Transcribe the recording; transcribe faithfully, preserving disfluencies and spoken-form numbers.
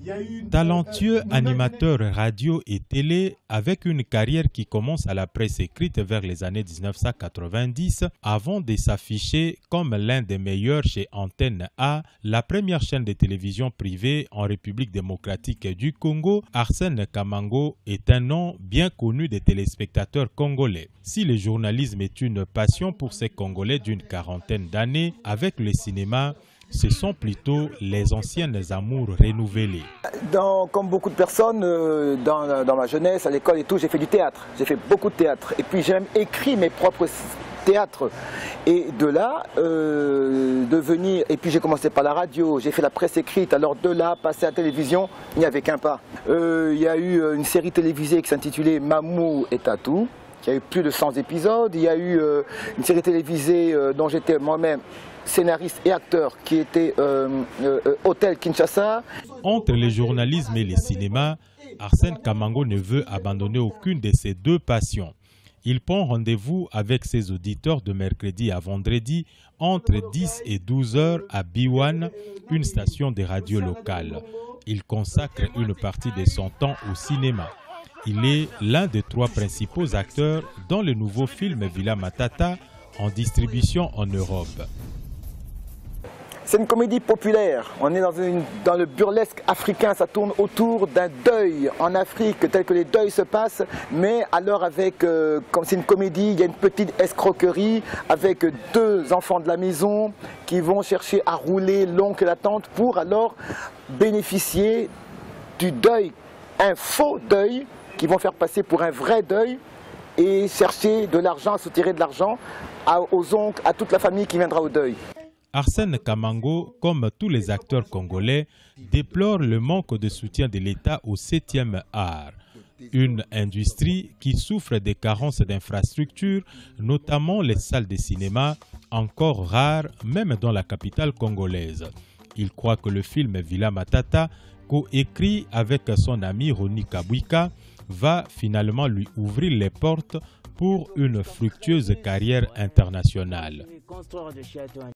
Talentueux animateur radio et télé avec une carrière qui commence à la presse écrite vers les années mille neuf cent quatre-vingt-dix avant de s'afficher comme l'un des meilleurs chez Antenne A, la première chaîne de télévision privée en République démocratique du Congo, Arsène Kamango est un nom bien connu des téléspectateurs congolais. Si le journalisme est une passion pour ces Congolais d'une quarantaine d'années, avec le cinéma, ce sont plutôt les anciennes amours renouvelées. Dans, comme beaucoup de personnes, euh, dans, dans ma jeunesse, à l'école et tout, j'ai fait du théâtre. J'ai fait beaucoup de théâtre. Et puis j'ai même écrit mes propres théâtres. Et de là, euh, de venir... Et puis j'ai commencé par la radio, j'ai fait la presse écrite. Alors de là, passer à la télévision, il n'y avait qu'un pas. Euh, il y a eu une série télévisée qui s'intitulait Mamou et Tatou, qui a eu plus de cent épisodes. Il y a eu euh, une série télévisée euh, dont j'étais moi-même scénariste et acteur, qui était euh, euh, Hôtel Kinshasa. Entre le journalisme et le cinéma, Arsène Kamango ne veut abandonner aucune de ses deux passions. Il prend rendez-vous avec ses auditeurs de mercredi à vendredi entre dix et douze heures à B un, une station de radio locale. Il consacre une partie de son temps au cinéma. Il est l'un des trois principaux acteurs dans le nouveau film Villa Matata en distribution en Europe. C'est une comédie populaire. On est dans, une, dans le burlesque africain. Ça tourne autour d'un deuil en Afrique, tel que les deuils se passent. Mais alors avec, euh, comme c'est une comédie, il y a une petite escroquerie avec deux enfants de la maison qui vont chercher à rouler l'oncle et la tante pour alors bénéficier du deuil, un faux deuil qui vont faire passer pour un vrai deuil et chercher de l'argent, soutirer de l'argent aux oncles, à toute la famille qui viendra au deuil. Arsène Kamango, comme tous les acteurs congolais, déplore le manque de soutien de l'État au septième art, une industrie qui souffre des carences d'infrastructures, notamment les salles de cinéma, encore rares même dans la capitale congolaise. Il croit que le film Villa Matata, coécrit avec son ami Roni Kabwika, va finalement lui ouvrir les portes pour une fructueuse carrière internationale.